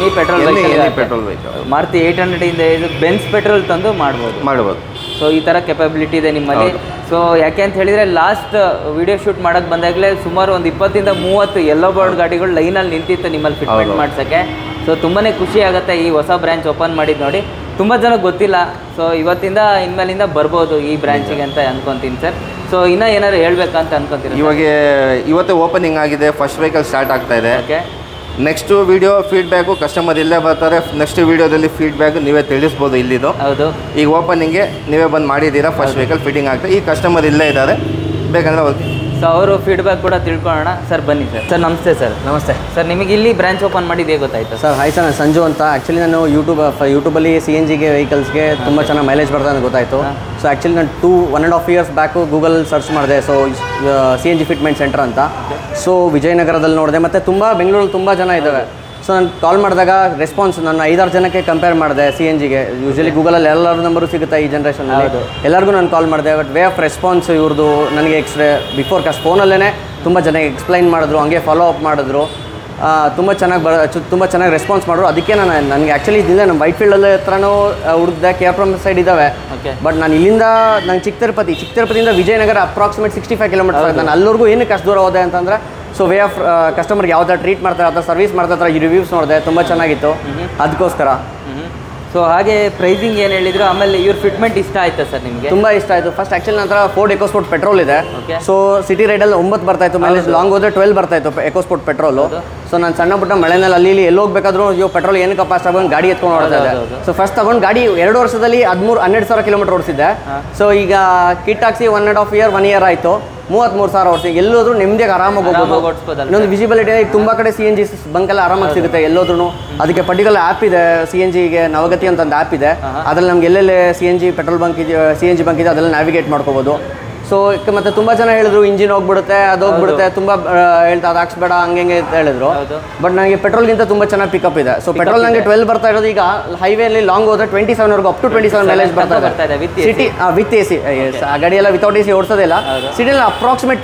vehicle. Maruti 800 ಇಂದ ಇದು ಬೆನ್ಸ್ ಪೆಟ್ರೋಲ್ ತಂದು ಮಾಡ್ಬೋದು. ಸೊ ಈ ಥರ ಕೆಪಬಿಲಿಟಿ ಇದೆ ನಿಮ್ಮಲ್ಲಿ. ಸೊ ಯಾಕೆ ಅಂತ ಹೇಳಿದರೆ ಲಾಸ್ಟ್ ವಿಡಿಯೋ ಶೂಟ್ ಮಾಡೋಕ್ಕೆ ಬಂದಾಗಲೇ ಸುಮಾರು ಒಂದು 20 ಇಂದ 30 ಎಲ್ಲೋ ಬೋರ್ಡ್ ಗಾಡಿಗಳು ಲೈನಲ್ಲಿ ನಿಂತಿತ್ತು ನಿಮ್ಮಲ್ಲಿ ಫಿಟ್ಮೆಂಟ್ ಮಾಡ್ಸೋಕ್ಕೆ. ಸೊ ತುಂಬಾ ಖುಷಿ ಆಗುತ್ತೆ ಈ ಹೊಸ ಬ್ರಾಂಚ್ ಓಪನ್ ಮಾಡಿದ್ದು ನೋಡಿ. ತುಂಬ ಜನಕ್ಕೆ ಗೊತ್ತಿಲ್ಲ. ಸೊ ಇವತ್ತಿಂದ ಇನ್ಮೇಲಿಂದ ಬರ್ಬೋದು ಈ ಬ್ರಾಂಚಿಗೆ ಅಂತ ಅನ್ಕೊತೀನಿ ಸರ್. ಸೊ ಇನ್ನೂ ಏನಾದ್ರು ಹೇಳ್ಬೇಕಂತ ಅನ್ಕೊತೀನಿ. ಇವತ್ತೇ ಓಪನಿಂಗ್ ಆಗಿದೆ, ಫಸ್ಟ್ ವೆಹಿಕಲ್ ಸ್ಟಾರ್ಟ್ ಆಗ್ತಾ ಇದೆ. ನೆಕ್ಸ್ಟ್ ವಿಡಿಯೋ ಫೀಡ್ಬ್ಯಾಕು ಕಸ್ಟಮರ್ ಇಲ್ಲೇ ಬರ್ತಾರೆ. ನೆಕ್ಸ್ಟ್ ವಿಡಿಯೋದಲ್ಲಿ ಫೀಡ್ಬ್ಯಾಕ್ ನೀವೇ ತಿಳಿಸ್ಬೋದು ಇಲ್ಲಿದ್ದು. ಹೌದು, ಈಗ ಓಪನಿಂಗ್ಗೆ ನೀವೇ ಬಂದು ಮಾಡಿದ್ದೀರಾ, ಫಸ್ಟ್ ವೆಹಿಕಲ್ ಫಿಟ್ಟಿಂಗ್ ಆಗ್ತದೆ. ಈ ಕಸ್ಟಮರ್ ಇಲ್ಲೇ ಇದ್ದಾರೆ, ಬೇಕಂದ್ರೆ ಅವ್ರಿಗೆ ಸೊ ಅವರು ಫೀಡ್ಬ್ಯಾಕ್ ಕೂಡ ತಿಳ್ಕೊಳ್ಳೋಣ. ಸರ್ ಬನ್ನಿ ಸರ್. ಸರ್ ನಮಸ್ತೆ ಸರ್. ನಮಸ್ತೆ ಸರ್, ನಿಮಗೆ ಇಲ್ಲಿ ಬ್ರಾಂಚ್ ಓಪನ್ ಮಾಡಿದ್ದು ಹೇಗೆ ಗೊತ್ತಾಯ್ತು? ಸರ್ ಹಾಯ್ ಸರ್, ನಾನು ಸಂಜು ಅಂತ. ಆ್ಯಕ್ಚುಲಿ ನಾನು ಯೂಟ್ಯೂಬಲ್ಲಿ CNG ವೆಹಿಕಲ್ಸ್ಗೆ ತುಂಬ ಚೆನ್ನಾಗಿ ಮೈಲೇಜ್ ಬರ್ತದೆ ಅಂತ ಗೊತ್ತಾಯಿತು. ಸೊ ಆ್ಯಕ್ಚುಲಿ ನಾನು 1.5 years ಬ್ಯಾಕು ಗೂಗಲ್ ಸರ್ಚ್ ಮಾಡಿದೆ. ಸೊ CNG ಫಿಟ್ಮೆಂಟ್ ಸೆಂಟರ್ ಅಂತ. ಸೊ ವಿಜಯನಗರದಲ್ಲಿ ನೋಡಿದೆ, ಮತ್ತು ತುಂಬ ಬೆಂಗಳೂರಲ್ಲಿ ತುಂಬ ಜನ ಇದ್ದಾವೆ. ಸೊ ನಾನು ಕಾಲ್ ಮಾಡಿದಾಗ ರೆಸ್ಪಾನ್ಸ್ ನಾನು 5-6 ಜನಕ್ಕೆ ಕಂಪೇರ್ ಮಾಡಿದೆ CNGಗೆ. ಯೂಶ್ವಲಿ ಗೂಗಲಲ್ಲಿ ಎಲ್ಲರ ನಂಬರು ಸಿಗುತ್ತೆ ಈ ಜನ್ರೇಷನಲ್ಲಿ. ಎಲ್ಲರಿಗೂ ನಾನು ಕಾಲ್ ಮಾಡಿದೆ. ಬಟ್ ವೇ ಆಫ್ ರೆಸ್ಪಾನ್ಸ್ ಇವ್ರದ್ದು ನನಗೆ ಬಿಫೋರ್ ಫೋನಲ್ಲೇ ತುಂಬ ಚೆನ್ನಾಗಿ ಎಕ್ಸ್ಪ್ಲೈನ್ ಮಾಡಿದ್ರು, ಹಂಗೆ ಫಾಲೋ ಅಪ್ ಮಾಡಿದ್ರು. ತುಂಬ ಚೆನ್ನಾಗಿ ರೆಸ್ಪಾನ್ಸ್ ಮಾಡಿದ್ರು. ಅದಕ್ಕೆ ನನಗೆ ಆ್ಯಕ್ಚುಲಿ ಇದಿಲ್ಲ, ನಮ್ಮ ವೈಟ್ ಫೀಲ್ಡಲ್ಲಿ ಹತ್ರನೂ ಹುಡುಕ್ದೆ, KRPುರಂ ಸೈಡ್ ಇದ್ದಾವೆ. ಬಟ್ ನಾನು ಇಲ್ಲಿಂದ ನಂಗೆ ಚಿಕ್ಕತಿರುಪತಿಯಿಂದ ವಿಜಯನಗರ ಅಪ್ರಾಕ್ಸಿಮೇಟ್ 65 ಕಿಲೋಮೀಟರ್ ಆಗುತ್ತೆ. ನಾನು ಅಲ್ಲಿವರೆಗೂ ಏನಕ್ಕೆ ಅಷ್ಟು ದೂರ ಹೋದೆ ಅಂತಂದರೆ, ಸೊ ವೇ ಆಫ್ ಕಸ್ಟಮರ್ಗೆ ಯಾವ ಥರ ಟ್ರೀಟ್ ಮಾಡ್ತಾರೆ, ಯಾವ ಥರ ಸರ್ವಿಸ್ ಮಾಡ್ತಾರೆ, ಈ ರಿವ್ಯೂಸ್ ನೋಡಿದೆ, ತುಂಬ ಚೆನ್ನಾಗಿತ್ತು. ಅದಕ್ಕೋಸ್ಕರ. ಸೊ ಹಾಗೆ ಪ್ರೈಸಿಂಗ್ ಏನು ಹೇಳಿದ್ರು, ಆಮೇಲೆ ಇವ್ರ ಫಿಟ್ಮೆಂಟ್ ಇಷ್ಟ ಆಯ್ತಾ ಸರ್ ನಿಮಗೆ? ತುಂಬ ಇಷ್ಟ ಆಯಿತು. ಫಸ್ಟ್ ಆ್ಯಕ್ಚುಲಿ ನನ್ನ ಹತ್ರ Ford EcoSport ಪೆಟ್ರೋಲ್ ಇದೆ. ಸೊ ಸಿಟಿ ರೈಡಲ್ಲಿ 9 ಬರ್ತಾಯಿತ್ತು ಮೈಲೇಜ್, ಲಾಂಗ್ ಹೋದರೆ 12 ಬರ್ತಾಯಿತ್ತು EcoSport ಪೆಟ್ರೋಲು. ಸೊ ನಾನು ಸಣ್ಣ ಪುಟ್ಟ ಮಳೆನಲ್ಲಿ ಅಲ್ಲಿ ಎಲ್ಲಿ ಹೋಗ್ಬೇಕಾದ್ರೂ ಪೆಟ್ರೋಲ್ ಏನಕ್ಕೆ ಪಾಸ್ಟ್ ಆಗೋದು ಗಾಡಿ ಎತ್ಕೊಂಡು ಓಡ್ತಾ ಇದೆ. ಸೊ ಫಸ್ಟ್ ತಗೊಂಡು ಗಾಡಿ 2 ವರ್ಷದಲ್ಲಿ 12,000 ಕಿಲೋಮೀಟರ್ ಓಡಿಸಿದ್ದೆ. ಸೊ ಈಗ ಕಿಟ್ ಹಾಕ್ಸಿ 1.5 year 1 year ಆಯಿತು, 33,000 ಓಡಿಸಿ. ಎಲ್ಲೋದ್ರೂ ನೆಮ್ಮದಿಯಾಗಿ ಆರಾಮಾಗಿ ಹೋಗ್ಬೋದು. ಇನ್ನೊಂದು ವಿಸಿಬಿಲಿಟಿ ಈಗ ತುಂಬ ಕಡೆ CNG ಬಂಕೆಲ್ಲ ಆರಾಮಾಗಿ ಸಿಗುತ್ತೆ ಎಲ್ಲೋದ್ರೂ. ಅದಕ್ಕೆ ಪರ್ಟಿಕ್ಯುಲರ್ ಆ್ಯಪ್ ಇದೆ CNGಗೆ, ನವಗತಿ ಅಂತ ಒಂದು ಆ್ಯಪ್ ಇದೆ. ಅದರಲ್ಲಿ ನಮ್ಗೆ ಎಲ್ಲೆಲ್ಲಿ CNG ಪೆಟ್ರೋಲ್ ಬಂಕ್ ಇದೆ, CNG ಬಂಕ್ ಇದೆ, ಅದೆಲ್ಲ ನ್ಯಾವಿಗೇಟ್ ಮಾಡ್ಕೋಬೋದು. ಸೊ ಮತ್ತು ತುಂಬ ಜನ ಹೇಳಿದ್ರು ಇಂಜಿನ್ ಹೋಗ್ಬಿಡುತ್ತೆ, ಅದು ಹೋಗ್ಬಿಡುತ್ತೆ, ತುಂಬ ಹೇಳ್ತಾ ಅದು ಹಾಕ್ಸ್ಬೇಡ ಹಂಗೆ ಅಂತ ಹೇಳಿದ್ರು. ಬಟ್ ನನಗೆ ಪೆಟ್ರೋಲ್ಗಿಂತ ತುಂಬ ಚೆನ್ನಾಗಿ ಪಿಕಪ್ ಇದೆ. ಸೊ ಪೆಟ್ರೋಲ್ ನನಗೆ 12 ಬರ್ತಾ ಇರೋದು. ಈಗ ಹೈವೇಲಿ ಲಾಂಗ್ ಹೋದರೆ 27 ಅಪ್ ಟು 27 ಮೈಲೇಜ್ ಬರ್ತಾ ಇದೆ. ಸಿಟಿ ವಿತ್ AC, ಆ ಗಾಡಿ ಎಲ್ಲ ವಿತೌಟ್ AC ಓಡಿಸೋದಿಲ್ಲ. ಸಿಟಿಯಲ್ಲಿ ಅಪ್ರಾಕ್ಸಿಮೇಟ್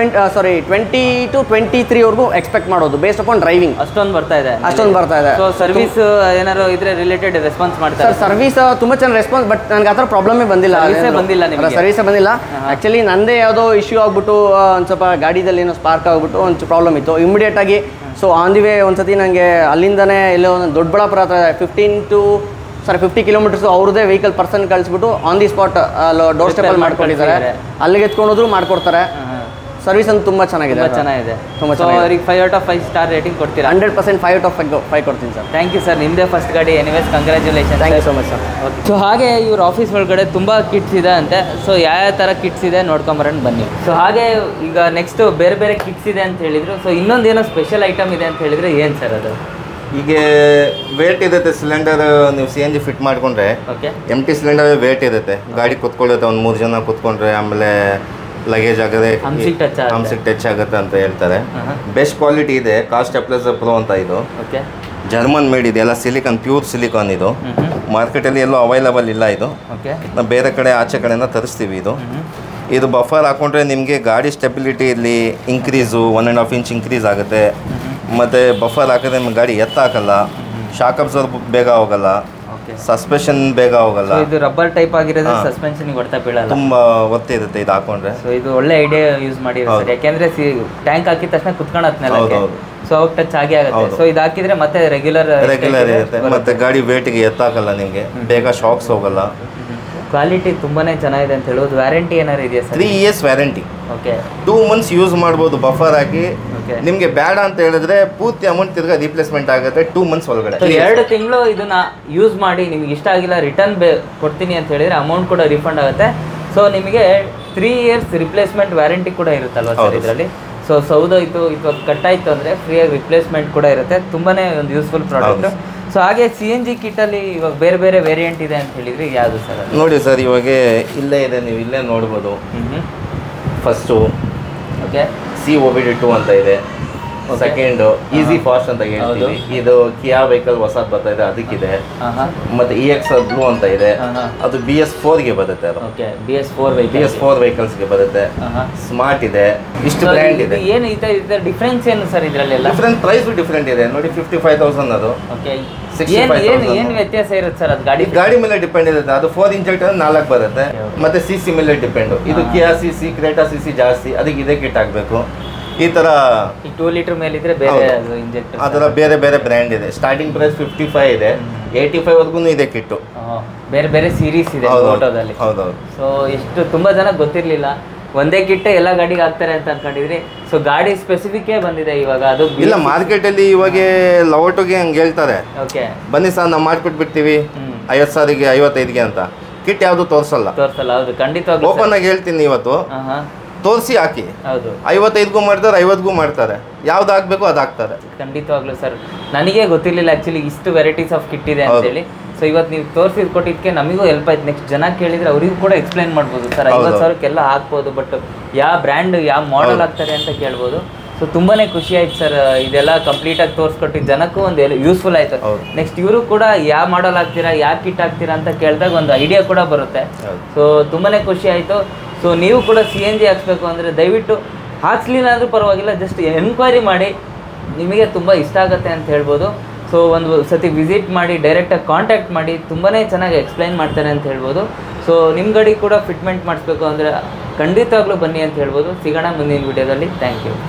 20 to 23 ಎಕ್ಸ್ಪೆಕ್ಟ್ ಮಾಡೋದು ಬೇಸ್ಡ್ ಅಪಾನ್ ಡ್ರೈವಿಂಗ್. ಅಷ್ಟೊಂದು ಬರ್ತಾ ಇದೆ. ಸೊ ಸರ್ವಿಸ್ ಏನಾದ್ರು ಇದ್ರೆ ರಿಲೇಟೆಡ್ ರೆಸ್ಪಾನ್ಸ್ ಮಾಡ್ತಾರೆ? ಸರ್ವಿಸ್ ತುಂಬ ಚೆನ್ನಾಗಿ ರೆಸ್ಪಾನ್ಸ್, ಬಟ್ ನನಗೆ ಆ ಥರ ಪ್ರಾಬ್ಲಮೇ ಬಂದಿಲ್ಲ. ಸರ್ವಿಸೇ ಬಂದಿಲ್ಲ. ಆ್ಯಕ್ಚುಲಿ ನಂದೇ ಯಾವುದೋ ಇಶ್ಯೂ ಆಗ್ಬಿಟ್ಟು ಒಂದು ಸ್ವಲ್ಪ ಗಾಡಿದಲ್ಲಿ ಏನೋ ಸ್ಪಾರ್ಕ್ ಆಗಿಬಿಟ್ಟು ಒಂದು ಪ್ರಾಬ್ಲಮ್ ಇತ್ತು ಇಮಿಡಿಯೇಟಾಗಿ. ಸೊ ಆನ್ ದಿ ವೇ ಒಂದ್ಸತಿ ನನಗೆ ಅಲ್ಲಿಂದನೇ ಎಲ್ಲೋ ಒಂದು ದೊಡ್ಡಬಳ್ಳಾಪುರ ಹತ್ರ 50 ಕಿಲೋಮೀಟರ್ಸ್ ಅವ್ರದ್ದೇ ವೆಹಿಕಲ್ ಪರ್ಸನ್ ಕಳಿಸ್ಬಿಟ್ಟು ಆನ್ ದಿ ಸ್ಪಾಟ್ ಡೋರ್ ಸ್ಟೆಪ್ಪಲ್ಲಿ ಮಾಡ್ಕೊಂಡಿದ್ದಾರೆ. ಅಲ್ಲಿಗೆ ಎತ್ಕೊಂಡೋದ್ರು ಮಾಡ್ಕೊಡ್ತಾರೆ. ಸರ್ವಿಸ್ ಅಂತ ತುಂಬ ಚೆನ್ನಾಗಿದೆ. ತುಂಬ ಚೆನ್ನಾಗಿದೆ. 5 out of 5 ಸ್ಟಾರ್ ರೇಟಿಂಗ್ ಕೊಡ್ತೀರಾ? 100% 5 out of 5 ಕೊಡ್ತೀನಿ ಸರ್. Thank you sir. ನಿಮ್ಮದೇ ಫಸ್ಟ್ ಗಾಡಿ. Anyways congratulation. Thank you so much sir. Okay. So ಹಾಗೆ ಇವ್ರ ಆಫೀಸ್ ಒಳಗಡೆ ತುಂಬ ಕಿಟ್ಸ್ ಇದೆ ಅಂತೆ. ಸೊ ಯಾವ ಥರ ಕಿಟ್ಸ್ ಇದೆ ನೋಡ್ಕೊಂಬರೋಣ ಬನ್ನಿ. ಸೊ ಹಾಗೆ ಈಗ ನೆಕ್ಸ್ಟ್ ಬೇರೆ ಬೇರೆ ಕಿಟ್ಸ್ ಇದೆ ಅಂತ ಹೇಳಿದ್ರು. ಸೊ ಇನ್ನೊಂದೇನೋ ಸ್ಪೆಷಲ್ ಐಟಮ್ ಇದೆ ಅಂತ ಹೇಳಿದ್ರೆ ಏನು ಸರ್ ಅದು? ಈಗ ವೇಟ್ ಇರುತ್ತೆ ಸಿಲಿಂಡರ್. ನೀವು CNG ಫಿಟ್ ಮಾಡಿಕೊಂಡ್ರೆ ಎಂಟಿ ಸಿಲಿಂಡರ್ ವೇಟ್ ಇರುತ್ತೆ. ಗಾಡಿ ಕುತ್ಕೊಳ್ಳುತ್ತೆ, ಒಂದು 3 ಜನ ಕುತ್ಕೊಂಡ್ರೆ. ಆಮೇಲೆ ಲಗೇಜ್ ಆಗದೆ ಹಮ್ಸಿಗೆ ಟಚ್ ಆಗುತ್ತೆ ಅಂತ ಹೇಳ್ತಾರೆ. ಬೆಸ್ಟ್ ಕ್ವಾಲಿಟಿ ಇದೆ. ಕಾಸ್ಟ್ ಸ್ಟೆಪ್ಲೈಸರ್ ಪ್ರೋ ಅಂತ ಇದು. ಜರ್ಮನ್ ಮೇಡ್ ಇದೆ, ಎಲ್ಲ ಸಿಲಿಕಾನ್, ಪ್ಯೂರ್ ಸಿಲಿಕಾನ್. ಇದು ಮಾರ್ಕೆಟಲ್ಲಿ ಎಲ್ಲೂ ಅವೈಲಬಲ್ ಇಲ್ಲ. ಇದು ನಾವು ಬೇರೆ ಕಡೆ ಆಚೆ ಕಡೆಯಿಂದ ತರಿಸ್ತೀವಿ. ಇದು ಬಫರ್ ಹಾಕೊಂಡ್ರೆ ನಿಮಗೆ ಗಾಡಿ ಸ್ಟೆಬಿಲಿಟಿ ಇಲ್ಲಿ ಇನ್ಕ್ರೀಸು 1.5 inch ಇನ್ಕ್ರೀಸ್ ಆಗುತ್ತೆ. ಮತ್ತು ಬಫರ್ ಹಾಕಿದ್ರೆ ನಿಮ್ಗೆ ಗಾಡಿ ಎತ್ತಾಕಲ್ಲ, ಶಾಕ್ ಅಬ್ಸರ್ವ್ ಬೇಗ ಹೋಗಲ್ಲ, ಸಸ್ಪೆನ್ಷನ್ ಬೇಗ ಹೋಗಲ್ಲ. ಇದು ರಬ್ಬರ್ ಟೈಪ್ ಆಗಿರೋದು ಸಸ್ಪೆನ್ಷನ್ ಹೊಡ್ತಾ ಬೀಳಲ್ಲ, ತುಂಬಾ ಒತ್ತಿ ಇರುತ್ತೆ ಇದು ಹಾಕೊಂಡ್ರೆ. ಸೊ ಇದು ಒಳ್ಳೆ ಐಡಿಯಾ ಯೂಸ್ ಮಾಡಿರೋದು. ಯಾಕೆಂದ್ರೆ ಟ್ಯಾಂಕ್ ಹಾಕಿದ ತಕ್ಷಣ ಕುತ್ಕೊಳ್ಳೋದ್ನೆಲ್ಲ, ಸೊ ಅವಾಗ ಟಚ್ ಆಗಿ ಆಗುತ್ತೆ. ಸೊ ಇದು ಹಾಕಿದ್ರೆ ಮತ್ತೆ ರೆಗ್ಯುಲರ್ ಇರುತ್ತೆ. ಮತ್ತೆ ಗಾಡಿ ವೇಟ್ಗೆ ಎತ್ತಾಕಲ್ಲ, ನಿಮಗೆ ಬೇಗ ಶಾಕ್ಸ್ ಹೋಗಲ್ಲ. ಕ್ವಾಲಿಟಿ ತುಂಬಾನೇ ಚೆನ್ನಾಗಿದೆ ಅಂತ ಹೇಳೋದು. ವ್ಯಾರಂಟಿ ಏನಾರು ಇದೆಯಾ sir? 3 years warranty. Okay. 2 months use ಮಾಡ್ಬೋದು ಬಫರ್ ಹಾಕಿ. ನಿಮಗೆ ಬೇಡ ಅಂತ ಹೇಳಿದ್ರೆ ಪೂರ್ತಿ ಅಮೌಂಟ್ ತಿರ್ಗಾ ರಿಪ್ಲೇಸ್ಮೆಂಟ್ ಆಗುತ್ತೆ 2 months ಒಳಗಡೆ. 2 ತಿಂಗಳು ಇದನ್ನ ಯೂಸ್ ಮಾಡಿ ನಿಮ್ಗೆ ಇಷ್ಟ ಆಗಿಲ್ಲ ರಿಟರ್ನ್ ಕೊಡ್ತೀನಿ ಅಂತ ಹೇಳಿದ್ರೆ ಅಮೌಂಟ್ ಕೂಡ ರಿಫಂಡ್ ಆಗುತ್ತೆ. ಸೊ ನಿಮಗೆ 3 years ರಿಪ್ಲೇಸ್ಮೆಂಟ್ ವ್ಯಾರಂಟಿ ಕೂಡ ಇರುತ್ತಲ್ವ ಸರ್ ಇದರಲ್ಲಿ? ಸೊ ಸೌದೋಯ್ತು ಅಥವಾ ಕಟ್ಟಾಯಿತು ಅಂದರೆ ಫ್ರೀಯಾಗಿ ರಿಪ್ಲೇಸ್ಮೆಂಟ್ ಕೂಡ ಇರುತ್ತೆ. ತುಂಬಾನೇ ಒಂದು ಯೂಸ್ಫುಲ್ ಪ್ರಾಡಕ್ಟ್. ಸೊ ಹಾಗೆ CNG ಕಿಟ್ಟಲ್ಲಿ ಇವಾಗ ಬೇರೆ ಬೇರೆ ವೇರಿಯಂಟ್ ಇದೆ ಅಂತ ಹೇಳಿದ್ರೆ ಯಾವುದು ಸರ್? ನೋಡಿ ಸರ್, ಇವಾಗ ಇಲ್ಲೇ ಇದೆ, ನೀವು ಇಲ್ಲೇ ನೋಡ್ಬೋದು. ಫಸ್ಟು ಓಕೆ COBD2 ಅಂತ ಇದೆ. ಸೆಕೆಂಡ್ ಈಸಿ ಫಾಸ್ಟ್ ಅಂತ ಹೇಳ್ತೀವಿ. ಇದು ಕಿಯಾ ವೆಹಿಕಲ್ ಹೊಸದು ಬರ್ತಾ ಇದೆ, ಅದಕ್ಕಿದೆ. ಮತ್ತೆ EXR ಬ್ಲೂ ಅಂತ ಇದೆ, ಅದು BS4ಗೆ ಬರುತ್ತೆ. ಅದು BS4 ವೆಹಿಕಲ್ಸ್ಗೆ ಬರುತ್ತೆ. ಸ್ಮಾರ್ಟ್ ಇದೆ. ಇಷ್ಟು ಬ್ರ್ಯಾಂಡ್ ಇದೆ. ಏನು ಇದೆ ಡಿಫ್ರೆನ್ಸ್ ಏನು ಸರ್ ಇದರಲ್ಲಿ? ಡಿಫ್ರೆಂಟ್ ಪ್ರೈಸ್ ಡಿಫ್ರೆಂಟ್ ಇದೆ ನೋಡಿ. 55,000 ಅದು. ಏನು ವ್ಯತ್ಯಾಸ ಇರುತ್ತೆ ಸರ್? ಅದು ಗಾಡಿ ಮೇಲೆ ಡಿಪೆಂಡ್ ಇರುತ್ತೆ. ಅದು 4 ಇಂಜೆಕ್ಟರ್ 4 ಬರುತ್ತೆ. ಮತ್ತೆ CC ಮೇಲೆ ಡಿಪೆಂಡ್. ಇದು ಕಿಯಾ CC, ಕ್ರೇಟಾ CC ಜಾಸ್ತಿ, ಅದಕ್ಕೆ ಇದೇ ಕಿಟ್ ಹಾಕ್ಬೇಕು. ಈ ತರ 2 ಲೀಟರ್ ಮೇಲೆ ಇದ್ರೆ ಬೇರೆ ಇಂಜೆಕ್ಟರ್, ಆ ಥರ ಬೇರೆ ಬೇರೆ ಬ್ರ್ಯಾಂಡ್ ಇದೆ. ಸ್ಟಾರ್ಟಿಂಗ್ ಪ್ರೈಸ್ 55 ಇದೆ, 85 ವರೆಗೂ ಇದೆ ಕಿಟ್ಟು. ಬೇರೆ ಬೇರೆ ಸೀರೀಸ್ ಇದೆ ಫೋಟೋದಲ್ಲಿ. ಹೌದೌದು. ಸೊ ಎಷ್ಟು ತುಂಬಾ ಜನ ಗೊತ್ತಿರಲಿಲ್ಲ, ಒಂದೇ ಕಿಟ್ ಎಲ್ಲ ಗಾಡಿಗೆ ಹಾಕ್ತಾರೆ ಅಂತ ಅನ್ಕೊಂಡಿದ್ರಿ. ಸೊ ಗಾಡಿ ಸ್ಪೆಸಿಫಿಕ್ ಬಂದಿದೆ ಇವಾಗ. ಅದು ಇಲ್ಲ, ಮಾರ್ಕೆಟಲ್ಲಿ ಇವಾಗ ಲವಟೋಗೆ ಹಂಗೆ ಹೇಳ್ತಾರೆ, ಬನ್ನಿ ಸರ್ ನಾವು ಮಾಡ್ಕೊಟ್ಬಿಡ್ತೀವಿ 50,000ಗೆ 55ಗೆ ಅಂತ. ಕಿಟ್ ಯಾವುದು ತೋರಿಸಲ್ಲ. ಹೌದು, ಖಂಡಿತವಾಗಿ ಓಪನ್ ಆಗಿ ಹೇಳ್ತೀನಿ. ಇವತ್ತು ತೋರಿಸಿ ಹಾಕಿ. ಹೌದು 55ಗೂ ಮಾಡ್ತಾರೆ, 50ಗೂ ಮಾಡ್ತಾರೆ, ಯಾವ್ದು ಹಾಕ್ಬೇಕು ಅದು ಹಾಕ್ತಾರೆ. ಖಂಡಿತವಾಗ್ಲೂ ಸರ್, ನನಗೆ ಗೊತ್ತಿರಲಿಲ್ಲ ಆ್ಯಕ್ಚುಲಿ ಇಷ್ಟು ವೆರೈಟೀಸ್ ಆಫ್ ಕಿಟ್ ಇದೆ ಅಂತೇಳಿ. ಸೊ ಇವತ್ತು ನೀವು ತೋರಿಸಿದ್ ಕೊಟ್ಟಿದ್ದಕ್ಕೆ ನಮಗೂ ಹೆಲ್ಪ್ ಆಯ್ತು. ನೆಕ್ಸ್ಟ್ ಜನ ಕೇಳಿದ್ರೆ ಅವರಿಗೂ ಕೂಡ ಎಕ್ಸ್ಪ್ಲೈನ್ ಮಾಡ್ಬೋದು ಸರ್ 50,000ಕ್ಕೆಲ್ಲ ಹಾಕ್ಬೋದು, ಬಟ್ ಯಾವ ಬ್ರ್ಯಾಂಡ್ ಯಾವ ಮಾಡೆಲ್ ಹಾಕ್ತಾರೆ ಅಂತ ಕೇಳ್ಬೋದು. ಸೊ ತುಂಬಾ ಖುಷಿ ಆಯ್ತು ಸರ್, ಇದೆಲ್ಲ ಕಂಪ್ಲೀಟಾಗಿ ತೋರಿಸ್ಕೊಟ್ಟಿದ್ದು ಜನಕ್ಕೂ ಒಂದು ಯೂಸ್ಫುಲ್ ಆಯಿತು. ನೆಕ್ಸ್ಟ್ ಇವರು ಕೂಡ ಯಾವ ಮಾಡೆಲ್ ಹಾಕ್ತೀರಾ, ಯಾವ ಕಿಟ್ ಹಾಕ್ತೀರಾ ಅಂತ ಕೇಳಿದಾಗ ಒಂದು ಐಡಿಯಾ ಕೂಡ ಬರುತ್ತೆ. ಸೊ ತುಂಬಾ ಖುಷಿ ಆಯಿತು. ಸೊ ನೀವು ಕೂಡ CNG ಹಾಕ್ಸ್ಬೇಕು ಅಂದರೆ ದಯವಿಟ್ಟು ಹಾಕ್ಸ್ಲಿಲ್ಲ ಅಂದರೂ ಪರವಾಗಿಲ್ಲ, ಜಸ್ಟ್ ಎನ್ಕ್ವೈರಿ ಮಾಡಿ, ನಿಮಗೆ ತುಂಬ ಇಷ್ಟ ಆಗುತ್ತೆ ಅಂತ ಹೇಳ್ಬೋದು. ಸೊ ಒಂದು ಸತಿ ವಿಸಿಟ್ ಮಾಡಿ, ಡೈರೆಕ್ಟಾಗಿ ಕಾಂಟ್ಯಾಕ್ಟ್ ಮಾಡಿ, ತುಂಬಾ ಚೆನ್ನಾಗಿ ಎಕ್ಸ್ಪ್ಲೈನ್ ಮಾಡ್ತಾರೆ ಅಂತ ಹೇಳ್ಬೋದು. ಸೊ ನಿಮ್ಮ ಗಾಡಿ ಕೂಡ ಫಿಟ್ಮೆಂಟ್ ಮಾಡಿಸ್ಬೇಕು ಅಂದರೆ ಖಂಡಿತವಾಗ್ಲೂ ಬನ್ನಿ ಅಂತ ಹೇಳ್ಬೋದು. ಸಿಗೋಣ ಮುಂದಿನ ವಿಡಿಯೋದಲ್ಲಿ. Thank you.